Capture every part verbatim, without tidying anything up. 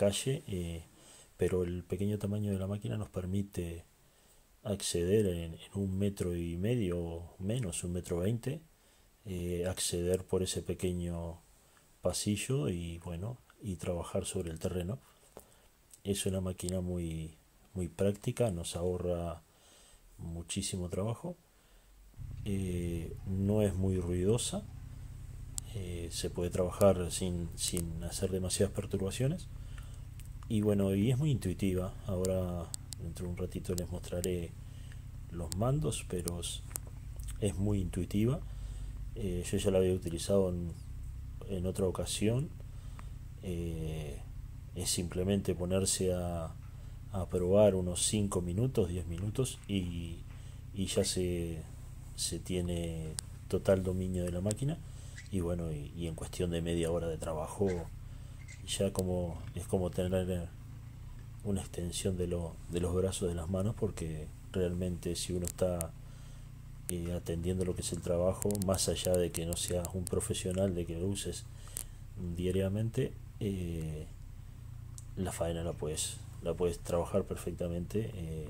calle, eh, pero el pequeño tamaño de la máquina nos permite acceder en, en un metro y medio o menos, un metro veinte, eh, acceder por ese pequeño pasillo y bueno, y trabajar sobre el terreno. Es una máquina muy, muy práctica, nos ahorra muchísimo trabajo, eh, no es muy ruidosa, eh, se puede trabajar sin, sin hacer demasiadas perturbaciones y bueno, y es muy intuitiva. Ahora dentro de un ratito les mostraré los mandos, pero es, es muy intuitiva. Eh, yo ya la había utilizado en, en otra ocasión. Eh, es simplemente ponerse a, a probar unos cinco minutos, diez minutos y, y ya se, se tiene total dominio de la máquina. Y bueno, y, y en cuestión de media hora de trabajo ya como es como tener una extensión de, lo, de los brazos de las manos, porque realmente si uno está eh, atendiendo lo que es el trabajo, más allá de que no seas un profesional, de que lo uses diariamente, eh, la faena la puedes, la puedes trabajar perfectamente, eh,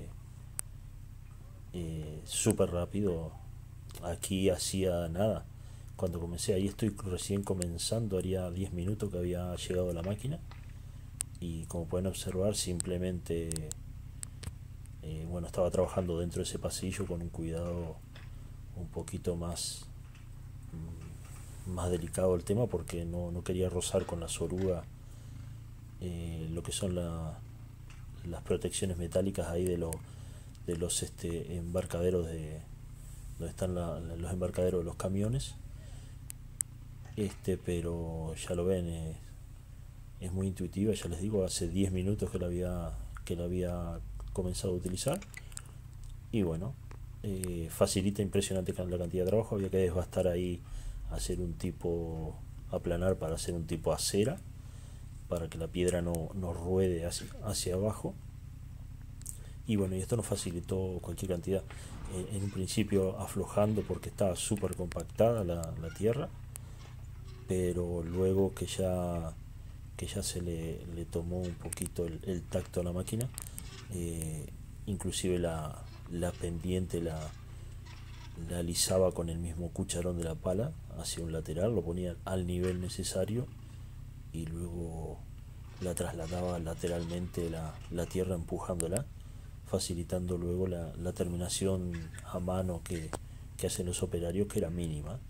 eh, súper rápido. Aquí hacía nada. Cuando comencé, ahí estoy recién comenzando, haría diez minutos que había llegado la máquina y como pueden observar simplemente, eh, bueno, estaba trabajando dentro de ese pasillo con un cuidado un poquito más, más delicado el tema, porque no, no quería rozar con la soruga eh, lo que son la, las protecciones metálicas ahí de, lo, de los este, embarcaderos de donde están la, los embarcaderos de los camiones. Este, pero ya lo ven, eh, es muy intuitiva. Ya les digo, hace diez minutos que la había que la había comenzado a utilizar y bueno, eh, facilita impresionante la cantidad de trabajo. Había que desbastar ahí, hacer un tipo aplanar para hacer un tipo acera para que la piedra no, no ruede hacia, hacia abajo. Y bueno, y esto nos facilitó cualquier cantidad. Eh, en un principio aflojando porque estaba súper compactada la, la tierra, pero luego que ya que ya se le, le tomó un poquito el, el tacto a la máquina, eh, inclusive la, la pendiente la, la alisaba con el mismo cucharón de la pala hacia un lateral, lo ponía al nivel necesario y luego la trasladaba lateralmente la, la tierra empujándola, facilitando luego la, la terminación a mano que, que hacen los operarios, que era mínima.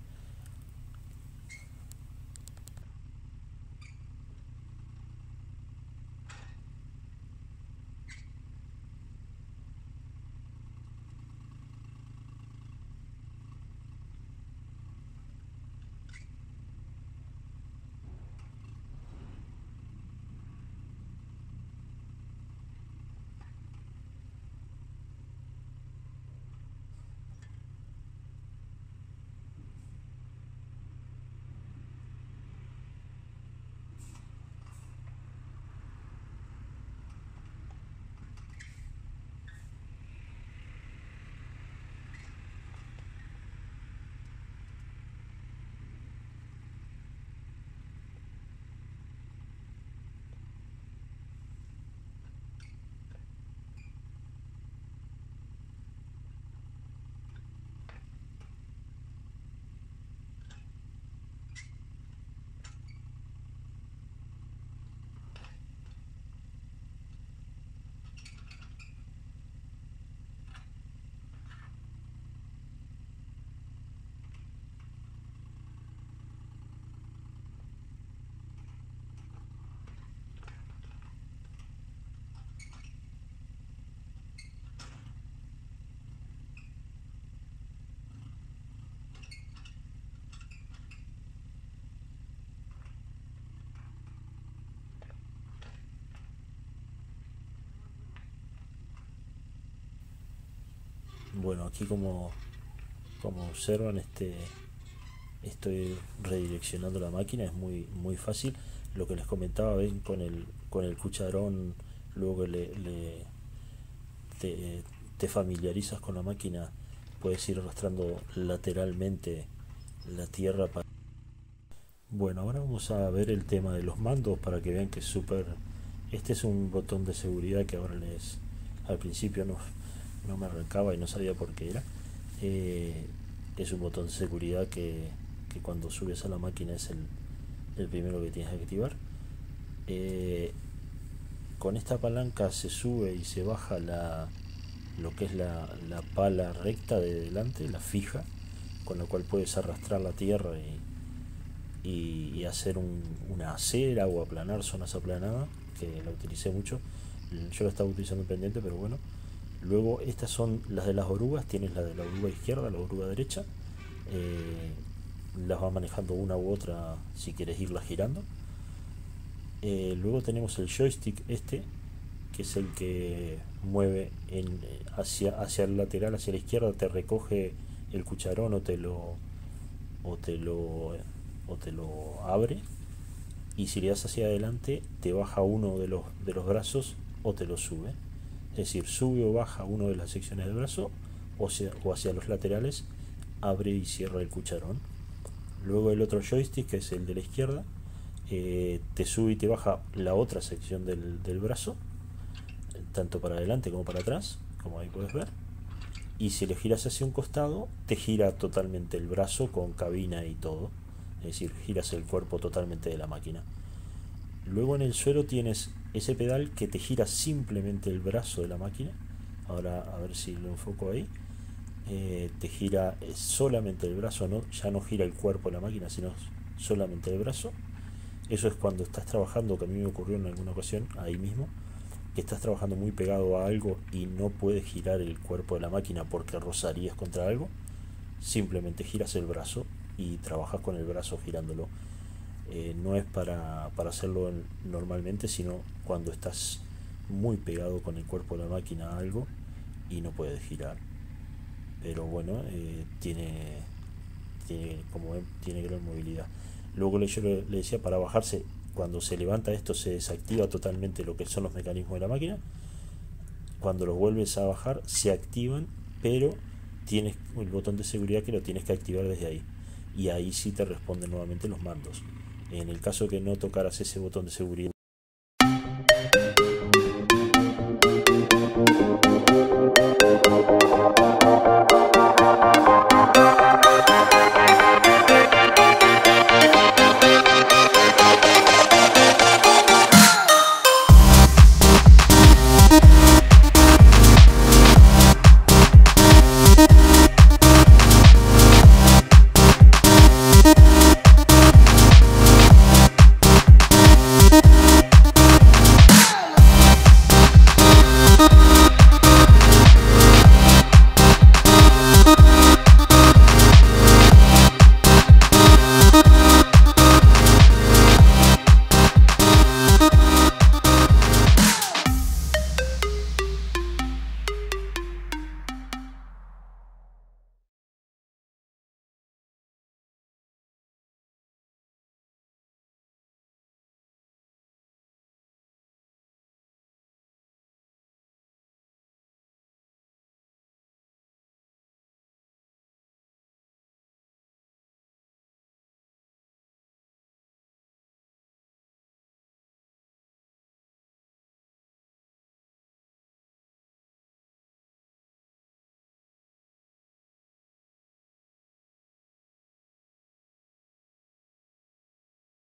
Bueno, aquí como, como observan, este, estoy redireccionando la máquina, es muy, muy fácil. Lo que les comentaba, ven con el, con el cucharón, luego le, le te, te familiarizas con la máquina, puedes ir arrastrando lateralmente la tierra para... Bueno, ahora vamos a ver el tema de los mandos para que vean que es súper Este es un botón de seguridad que ahora les... Al principio no, no me arrancaba y no sabía por qué era. Eh, es un botón de seguridad que, que cuando subes a la máquina es el, el primero que tienes que activar. Eh, con esta palanca se sube y se baja la, lo que es la, la pala recta de delante, la fija, con la cual puedes arrastrar la tierra y, y, y hacer un, una acera o aplanar zonas aplanadas, que la utilicé mucho. Yo la estaba utilizando en pendiente, pero bueno. Luego estas son las de las orugas, tienes la de la oruga izquierda, la oruga derecha. Eh, las vas manejando una u otra si quieres irlas girando. Eh, luego tenemos el joystick este, que es el que mueve en, hacia, hacia el lateral, hacia la izquierda, te recoge el cucharón o te lo o te lo o te lo abre, y si le das hacia adelante te baja uno de los de los brazos o te lo sube. Es decir, sube o baja una de las secciones del brazo, o, sea, o hacia los laterales abre y cierra el cucharón. Luego el otro joystick, que es el de la izquierda, eh, te sube y te baja la otra sección del, del brazo, tanto para adelante como para atrás, como ahí puedes ver. Y si le giras hacia un costado, te gira totalmente el brazo con cabina y todo. Es decir, giras el cuerpo totalmente de la máquina. Luego en el suelo tienes ese pedal que te gira simplemente el brazo de la máquina. Ahora a ver si lo enfoco ahí. Eh, te gira solamente el brazo, no, ya no gira el cuerpo de la máquina, sino solamente el brazo. Eso es cuando estás trabajando, que a mí me ocurrió en alguna ocasión ahí mismo, que estás trabajando muy pegado a algo y no puedes girar el cuerpo de la máquina porque rozarías contra algo. Simplemente giras el brazo y trabajas con el brazo girándolo. Eh, no es para, para hacerlo en, normalmente, sino cuando estás muy pegado con el cuerpo de la máquina a algo y no puedes girar. Pero bueno, eh, tiene, tiene, como ven, tiene gran movilidad. Luego yo le, le decía, para bajarse, cuando se levanta esto se desactiva totalmente lo que son los mecanismos de la máquina. Cuando los vuelves a bajar se activan, pero tienes el botón de seguridad que lo tienes que activar desde ahí, y ahí sí te responden nuevamente los mandos. En el caso que no tocaras ese botón de seguridad